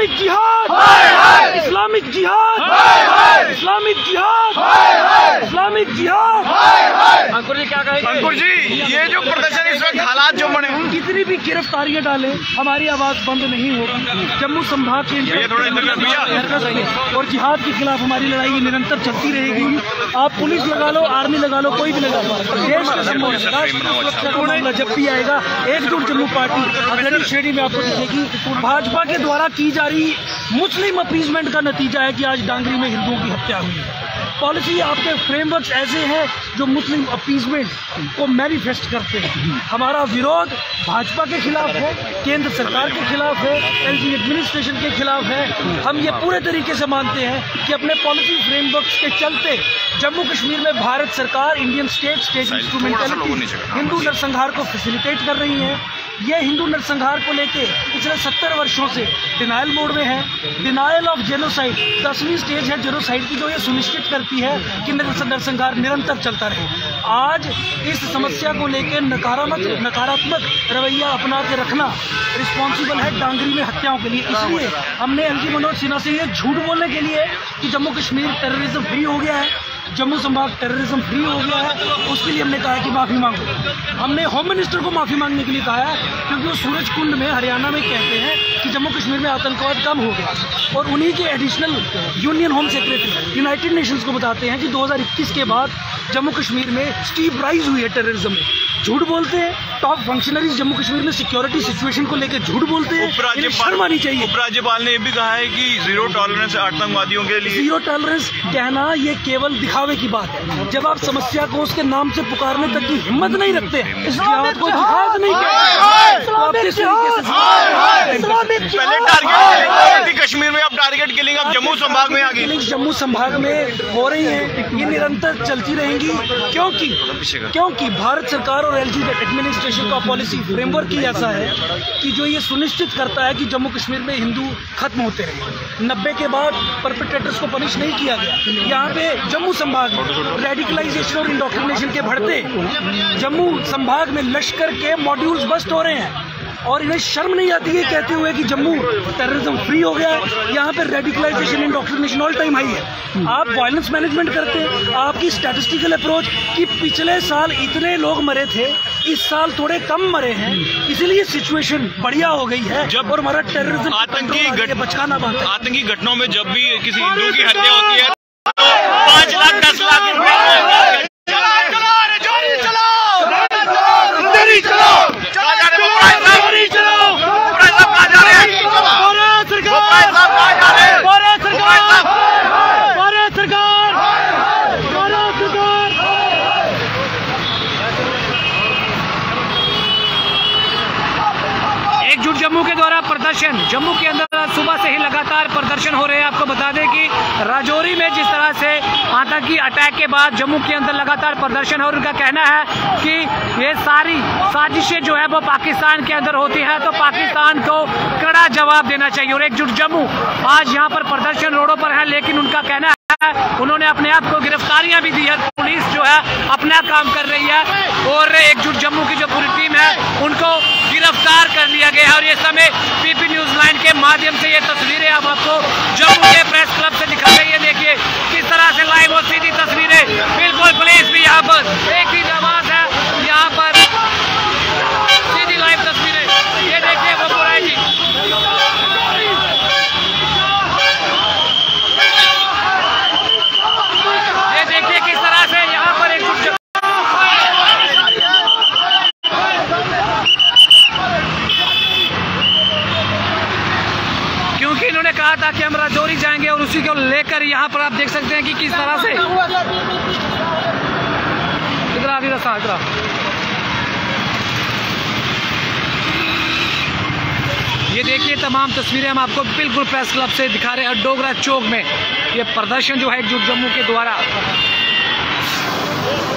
Islamic जिहाद, Islamic जिहाद, Islamic जिहाद, इस्लामिक जिहाद। अंकुर जी क्या कहेंगे? अंकुर जी, ये जो प्रदर्शन इस वक्त हालात जो बने, कितनी भी गिरफ्तारियां डाले हमारी आवाज बंद नहीं होगी। जम्मू संभाग के और जिहाद के खिलाफ हमारी लड़ाई निरंतर चलती रहेगी। आप पुलिस लगा लो, आर्मी लगा लो, कोई भी लगा लो, देश का जब भी आएगा एकजुट जम्मू पार्टी अगली श्रेणी में आपको दिखेगी। भाजपा के द्वारा की जा रही मुस्लिम अपीजमेंट का नतीजा है कि आज डांगरी में हिंदुओं की हत्या हुई है। पॉलिसी आपके फ्रेमवर्क ऐसे हैं जो मुस्लिम अपीजमेंट को मैनिफेस्ट करते हैं। हमारा विरोध भाजपा के खिलाफ है, केंद्र सरकार के खिलाफ है, एलजी एडमिनिस्ट्रेशन के खिलाफ है। हम ये पूरे तरीके से मानते हैं कि अपने पॉलिसी फ्रेमवर्क के चलते जम्मू कश्मीर में भारत सरकार इंडियन स्टेट इंस्ट्रूमेंटलिटी हिंदू नरसंहार को फैसिलिटेट कर रही है। ये हिंदू नरसंहार को लेके पिछले 70 वर्षों से डिनायल मोड में है। डिनायल ऑफ जेनोसाइड 10वीं स्टेज है जेनोसाइड की, जो ये सुनिश्चित करती है कि नरसंहार निरंतर चलता रहे। आज इस समस्या को लेकर नकारात्मक रवैया अपना के रखना रिस्पॉन्सिबल है डांगरी में हत्याओं के लिए। इसलिए हमने एलजी मनोज सिन्हा से ये झूठ बोलने के लिए कि जम्मू कश्मीर टेररिज्म फ्री हो गया है, जम्मू संभाग टेररिज्म फ्री हो गया है, उसके लिए हमने कहा है कि माफ़ी मांगो। हमने होम मिनिस्टर को माफ़ी मांगने के लिए कहा है, क्योंकि वो सूरज कुंड में हरियाणा में कहते हैं कि जम्मू कश्मीर में आतंकवाद कम हो गया, और उन्हीं के additional union home secretary United Nations को बताते हैं कि 2021 के बाद जम्मू कश्मीर में स्टीप राइज हुई है टेररिज्म में। झूठ बोलते हैं। टॉप फंक्शनरीज जम्मू कश्मीर में सिक्योरिटी सिचुएशन को लेकर झूठ बोलते हैं। शर्म आनी चाहिए। उपराज्यपाल ने भी कहा है कि जीरो टॉलरेंस आतंकवादियों के लिए। जीरो टॉलरेंस कहना ये केवल दिखावे की बात है। जब आप समस्या को उसके नाम से पुकारने तक की हिम्मत नहीं रखते, इस जिहाद को जिहाद नहीं कहते। कश्मीर में अब टारगेट किलिंग अब जम्मू संभाग में आ गई, जम्मू संभाग में हो रही है। ये निरंतर चलती रहेंगी, क्योंकि भारत सरकार और एलजी एडमिनिस्ट्रेशन का पॉलिसी फ्रेमवर्क ही ऐसा है कि जो ये सुनिश्चित करता है कि जम्मू कश्मीर में हिंदू खत्म होते रहे। 90 के बाद परपेट्रेटर्स को पनिश नहीं किया गया। यहाँ पे जम्मू संभाग में रेडिकलाइजेशन और इंडोक्ट्रिनेशन के बढ़ते जम्मू संभाग में लश्कर के मॉड्यूल्स बस्ट हो रहे हैं, और इन्हें शर्म नहीं आती है कहते हुए कि जम्मू टेररिज्म फ्री हो गया है। यहाँ पे radicalisation indoctrination all time high है। आप वायलेंस मैनेजमेंट करते हैं। आपकी स्टैटिस्टिकल अप्रोच कि पिछले साल इतने लोग मरे थे, इस साल थोड़े कम मरे हैं, इसलिए सिचुएशन बढ़िया हो गई है। जब और हमारा टेररिज्म बचकाना बात है। आतंकी घटनाओं में जब भी किसी हिंदू की हत्या होती है 5 लाख 10 लाख एकजुट जम्मू के द्वारा प्रदर्शन जम्मू के अंदर सुबह से ही लगातार प्रदर्शन हो रहे हैं। आपको बता दें कि राजौरी में जिस तरह से आतंकी अटैक के बाद जम्मू के अंदर लगातार प्रदर्शन है, और उनका कहना है कि ये सारी साजिशें जो है वो पाकिस्तान के अंदर होती है, तो पाकिस्तान को कड़ा जवाब देना चाहिए। और एकजुट जम्मू आज यहाँ पर प्रदर्शन रोडों पर है, लेकिन उनका कहना है उन्होंने अपने आप को गिरफ्तारियां भी दी है। पुलिस जो है अपना काम कर रही है, और एकजुट जम्मू की जो पूरी टीम है उनको गिरफ्तार कर लिया गया है। और ये समय पीपी न्यूज लाइन के माध्यम से ये तस्वीरें हम आपको जम्मू के प्रेस क्लब से दिखा रहे हैं। देखिए किस तरह से लाइव और सीधी तस्वीरें, बिल्कुल पुलिस भी यहाँ पर एक ही आवाज है, यहाँ पर सीधी लाइव तस्वीरें। ये देखिए वो बुराई जी, ये देखिए किस तरह से यहाँ पर एक क्योंकि इन्होंने कहा था कि हम राजौरी जाएंगे, और उसी को लेकर यहाँ पर आप देख सकते हैं कि किस तरह से इधर ये देखिए तमाम तस्वीरें हम आपको बिल्कुल प्रेस क्लब से दिखा रहे हैं। डोगरा चौक में ये प्रदर्शन जो है एकजुट जम्मू के द्वारा